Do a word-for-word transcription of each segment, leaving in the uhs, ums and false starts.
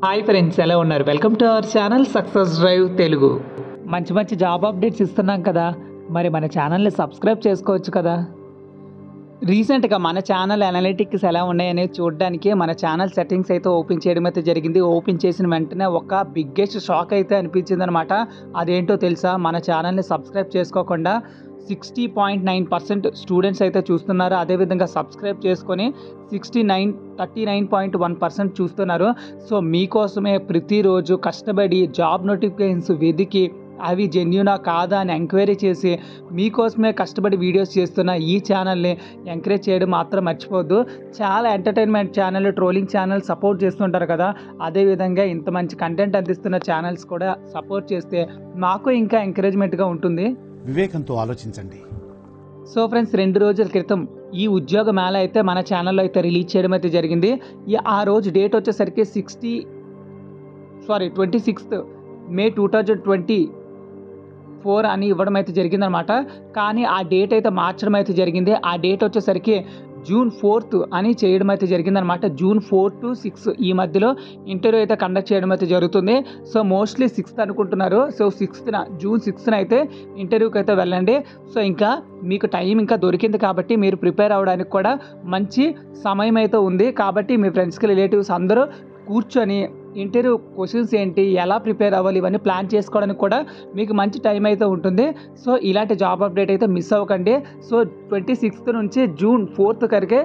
Hi friends, ఎలా ఉన్నారు? Welcome to our channel success drive Telugu. మంచి మంచి జాబ్ అప్డేట్స్ ఇస్తున్నాం కదా, మరి మన ఛానల్ని సబ్స్క్రైబ్ చేసుకోవచ్చు కదా. రీసెంట్గా మన ఛానల్ అనలిటిక్స్ ఎలా ఉన్నాయనేది చూడడానికి మన ఛానల్ సెట్టింగ్స్ అయితే ఓపెన్ చేయడం అయితే జరిగింది. ఓపెన్ చేసిన వెంటనే ఒక బిగ్గెస్ట్ షాక్ అయితే అనిపించింది అనమాట. అదేంటో తెలుసా? మన ఛానల్ని సబ్స్క్రైబ్ చేసుకోకుండా sixty point nine percent students అయితే చూస్తున్నారు. అదేవిధంగా సబ్స్క్రైబ్ చేసుకొని sixty nine thirty nine point one percent చూస్తున్నారు. సో మీకోసమే ప్రతిరోజు కష్టపడి జాబ్ నోటిఫికేషన్స్ వెతికి అవి జెన్యూనా కాదా అని ఎంక్వైరీ చేసి మీకోసమే కష్టపడి వీడియోస్ చేస్తున్న ఈ ఛానల్ని ఎంకరేజ్ చేయడం మాత్రం మర్చిపోవద్దు. చాలా entertainment channel, trolling channel support చేస్తుంటారు కదా, అదేవిధంగా ఇంత మంచి కంటెంట్ అందిస్తున్న ఛానల్స్ కూడా సపోర్ట్ చేస్తే మాకు ఇంకా ఎంకరేజ్మెంట్గా ఉంటుంది. వివేకంతో ఆలోచించండి. సో ఫ్రెండ్స్, రెండు రోజుల క్రితం ఈ ఉద్యోగ మేళ అయితే మన ఛానల్లో అయితే రిలీజ్ చేయడం అయితే జరిగింది. ఈ ఆ రోజు డేట్ వచ్చేసరికి sixty sorry twenty sixth May two thousand twenty four అని ఇవ్వడం అయితే జరిగిందనమాట. కానీ ఆ డేట్ అయితే మార్చడం అయితే జరిగింది. ఆ డేట్ వచ్చేసరికి జూన్ ఫోర్త్ అని చేయడం అయితే జరిగిందనమాట. జూన్ ఫోర్ టు సిక్స్ ఈ మధ్యలో ఇంటర్వ్యూ అయితే కండక్ట్ చేయడం అయితే జరుగుతుంది. సో మోస్ట్లీ సిక్స్త్ అనుకుంటున్నారు. సో సిక్స్త్న జూన్ సిక్స్త్న అయితే ఇంటర్వ్యూకి అయితే వెళ్ళండి. సో ఇంకా మీకు టైం ఇంకా దొరికింది కాబట్టి మీరు ప్రిపేర్ అవ్వడానికి కూడా మంచి సమయం అయితే ఉంది. కాబట్టి మీ ఫ్రెండ్స్కి, రిలేటివ్స్ అందరూ కూర్చొని ఇంటర్వ్యూ క్వశ్చన్స్ ఏంటి, ఎలా ప్రిపేర్ అవ్వాలి, ఇవన్నీ ప్లాన్ చేసుకోవడానికి కూడా మీకు మంచి టైం అయితే ఉంటుంది. సో ఇలాంటి జాబ్ అప్డేట్ అయితే మిస్ అవ్వకండి. సో ట్వంటీ సిక్స్త్ నుంచి జూన్ ఫోర్త్ వరకే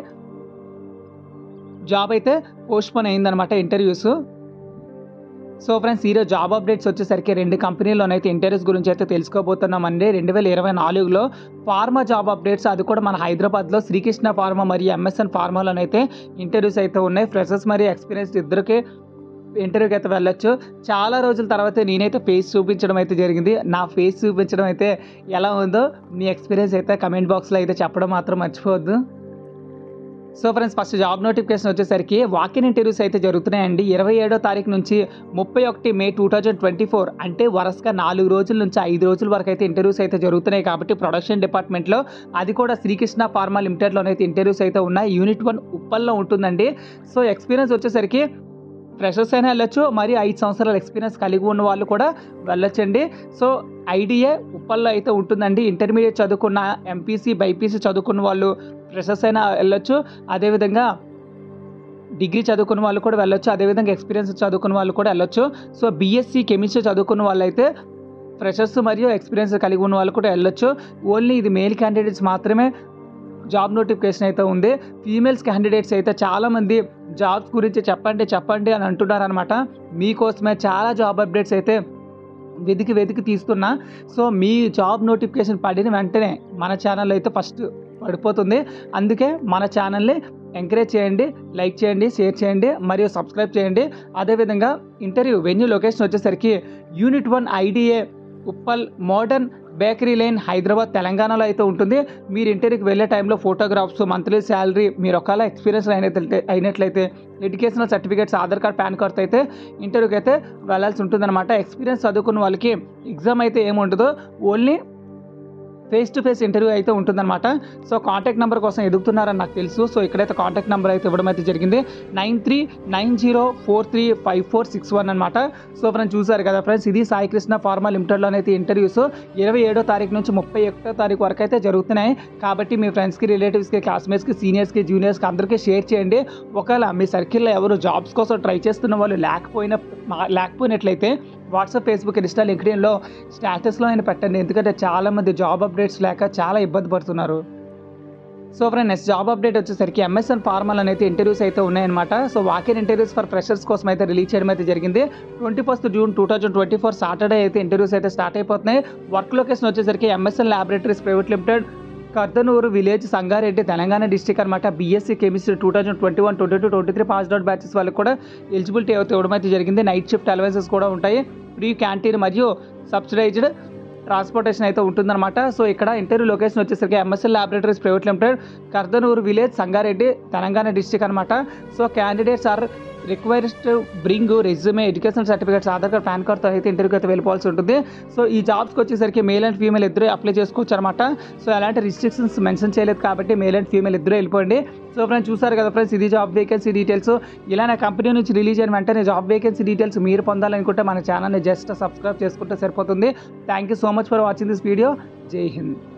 జాబ్ అయితే పోస్ట్పోన్ అయిందనమాట ఇంటర్వ్యూస్. సో ఫ్రెండ్స్, ఈరోజు జాబ్ అప్డేట్స్ వచ్చేసరికి రెండు కంపెనీలోనైతే ఇంటర్వ్యూస్ గురించి అయితే తెలుసుకోబోతున్నామండి. రెండు వేల ఇరవై నాలుగులో ఫార్మా జాబ్ అప్డేట్స్, అది కూడా మన హైదరాబాద్లో శ్రీకృష్ణ ఫార్మా మరియు ఎంఎస్ఎన్ ఫార్మాలోనైతే ఇంటర్వ్యూస్ అయితే ఉన్నాయి. ఫ్రెషర్స్ మరియు ఎక్స్పీరియన్స్ ఇద్దరికి ఇంటర్వ్యూకి అయితే వెళ్ళొచ్చు. చాలా రోజుల తర్వాత నేనైతే ఫేస్ చూపించడం అయితే జరిగింది. నా ఫేస్ చూపించడం అయితే ఎలా ఉందో మీ ఎక్స్పీరియన్స్ అయితే కమెంట్ బాక్స్లో అయితే చెప్పడం మాత్రం మర్చిపోవద్దు. So friends, first job notification వచ్చేసరికి వాకిన్ ఇంటర్వ్యూస్ అయితే జరుగుతున్నాయండి. ఇరవై ఏడో తారీఖు నుంచి ముప్పై ఒకటి May two thousand twenty four అంటే వరుసగా నాలుగు రోజుల నుంచి ఐదు రోజుల వరకు అయితే ఇంటర్వ్యూస్ అయితే జరుగుతున్నాయి. కాబట్టి ప్రొడక్షన్ డిపార్ట్మెంట్లో, అది కూడా శ్రీకృష్ణ ఫార్మా లిమిటెడ్లోనైతే ఇంటర్వ్యూస్ అయితే ఉన్నాయి. యూనిట్ వన్ ఉప్పల్లో ఉంటుందండి. సో ఎక్స్పీరియన్స్ వచ్చేసరికి ఫ్రెషర్స్ అయినా వెళ్ళొచ్చు, మరి ఐదు సంవత్సరాల ఎక్స్పీరియన్స్ కలిగి ఉన్న వాళ్ళు కూడా వెళ్ళొచ్చండి. సో ఐడిఏ ఉప్పల్లో అయితే ఉంటుందండి. ఇంటర్మీడియట్ చదువుకున్న, ఎంపీసీ బైపీసీ చదువుకున్న వాళ్ళు ఫ్రెషర్స్ అయినా వెళ్ళొచ్చు. అదేవిధంగా డిగ్రీ చదువుకున్న వాళ్ళు కూడా వెళ్ళొచ్చు. అదేవిధంగా ఎక్స్పీరియన్స్ చదువుకున్న వాళ్ళు కూడా వెళ్ళొచ్చు. సో బీఎస్సీ కెమిస్ట్రీ చదువుకున్న వాళ్ళు అయితే ఫ్రెషర్స్ మరియు ఎక్స్పీరియన్స్ కలిగి ఉన్న వాళ్ళు కూడా వెళ్ళొచ్చు. ఓన్లీ ఇది మేల్ క్యాండిడేట్స్ మాత్రమే జాబ్ నోటిఫికేషన్ అయితే ఉంది. ఫీమేల్స్ క్యాండిడేట్స్ అయితే చాలామంది జాబ్స్ గురించి చెప్పండి చెప్పండి అని అంటున్నారనమాట. మీకోసమే చాలా జాబ్ అప్డేట్స్ అయితే వెతికి వెతికి తీస్తున్నా. సో మీ జాబ్ నోటిఫికేషన్ పడిన వెంటనే మన ఛానల్లో అయితే ఫస్ట్ పడిపోతుంది. అందుకే మన ఛానల్ని ఎంకరేజ్ చేయండి, లైక్ చేయండి, షేర్ చేయండి మరియు సబ్స్క్రైబ్ చేయండి. అదేవిధంగా ఇంటర్వ్యూ వెన్యూ లొకేషన్ వచ్చేసరికి unit one IDA Uppal modern bakery line Hyderabad తెలంగాణలో అయితే ఉంటుంది. మీరు ఇంటర్వ్యూకి వెళ్ళే టైంలో ఫోటోగ్రాఫ్స్, మంత్లీ శాలరీ, మీరు ఒకవేళ ఎక్స్పీరియన్స్ అయినట్లయితే అయినట్లయితే educational certificates, Aadhaar card, PAN కార్డ్తో అయితే ఇంటర్వ్యూకి అయితే వెళ్ళాల్సి ఉంటుందన్నమాట. ఎక్స్పీరియన్స్ చదువుకున్న వాళ్ళకి ఎగ్జామ్ అయితే ఏముంటుందో, only face to face interview అయితే ఉంటుందన్నమాట. సో కాంటాక్ట్ నెంబర్ కోసం ఎదుగుతున్నారని నాకు తెలుసు. సో ఇక్కడైతే కాంటాక్ట్ నెంబర్ అయితే ఇవ్వడం అయితే జరిగింది. Nine three nine zero four three five four six one అనమాట. సో ఫ్రెండ్స్, చూసారు కదా ఫ్రెండ్స్, ఇది సాయి కృష్ణ ఫార్మా లిమిటెడ్లోనైతే ఇంటర్వ్యూస్ ఇరవై ఏడో తారీఖు నుంచి ముప్పై ఒకటో తారీఖు వరకు అయితే జరుగుతున్నాయి. కాబట్టి మీ ఫ్రెండ్స్కి, రిలేటివ్స్కి, క్లాస్మేట్స్కి, సీనియర్స్కి, జూనియర్స్కి అందరికీ షేర్ చేయండి. ఒకవేళ మీ సర్కిల్లో ఎవరు జాబ్స్ కోసం ట్రై చేస్తున్న వాళ్ళు లేకపోయినా లేకపోయినట్లయితే వాట్సాప్, ఫేస్బుక్, ఇన్స్టా, లింక్డ్ఇన్లో స్టేటస్లో అయినా పెట్టండి. ఎందుకంటే చాలామంది జాబ్ అప్డేట్స్ లేక చాలా ఇబ్బంది పడుతున్నారు. So friend, next job update వచ్చేసరికి ఎంఎస్ఎన్ ఫార్మాలో అయితే ఇంటర్వ్యూస్ అయితే ఉన్నాయన్నమాట. So walk in interviews for freshers కోసం అయితే రిలీజ్ చేయడం అయితే జరిగింది. Twenty first June two thousand twenty four Saturday అయితే ఇంటర్వ్యూస్ అయితే స్టార్ట్ అయిపోతున్నాయి. వర్క్ లొకేషన్ వచ్చేసరికి MSN laboratories private limited, Kardanur village, Sangareddy, Telangana district అనమాట. BSc chemistry two thousand twenty one twenty two twenty three passed out batches వాళ్ళకి కూడా eligibility అయితే ఇవ్వడం అయితే జరిగింది. నైట్ షిఫ్ట్ అలవెన్సెస్ కూడా ఉంటాయి. ఫ్రీ క్యాంటీన్ మరియు సబ్సిడైజ్డ్ ట్రాన్స్పోర్టేషన్ అయితే ఉంటుందన్నమాట. సో ఇక్కడ ఇంటర్వ్యూ లొకేషన్ వచ్చేసరికి MSL laboratories private limited, Kardanur village, Sangareddy, Telangana district అనమాట. So candidates are requires to bring resume, education certificates, Aadhaar card, PAN కార్డ్తో అయితే ఇంటర్వ్యూకి అయితే వెళ్ళిపోవాల్సి ఉంటుంది. సో ఈ జాబ్స్కి వచ్చేసరికి మేల్ అండ్ ఫీమేల్ ఇద్దరు అప్లై చేసుకోవచ్చు అనమాట. సో ఎలాంటి రిస్ట్రిక్షన్స్ మెన్షన్ చేయలేదు కాబట్టి మేల్ అండ్ ఫీమేల్ ఇద్దరు వెళ్ళిపోండి. సో ఫ్రెండ్స్ చూసారు కదా ఫ్రెండ్స్, ఇది జాబ్ వేకెన్సీ డీటెయిల్స్. ఇలా నా కంపెనీ నుంచి రిలీజ్ అయిన వెంటనే జాబ్ వేకెన్సీ డీటెయిల్స్ మీరు పొందాలనుకుంటే మన ఛానల్ని జస్ట్ సబ్స్క్రైబ్ చేసుకుంటే సరిపోతుంది. Thank you so much for watching this video. జై హింద్.